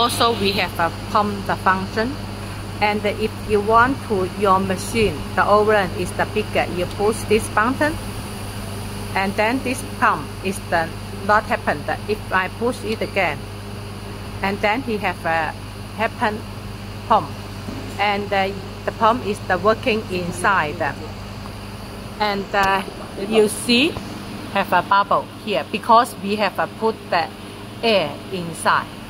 also we have a pump the function. And if you want to your machine, the oven is the bigger, you push this button, and then this pump is the not happen. If I push it again, and then he have a happen pump, and the pump is the working inside, and you see have a bubble here because we have put the air inside.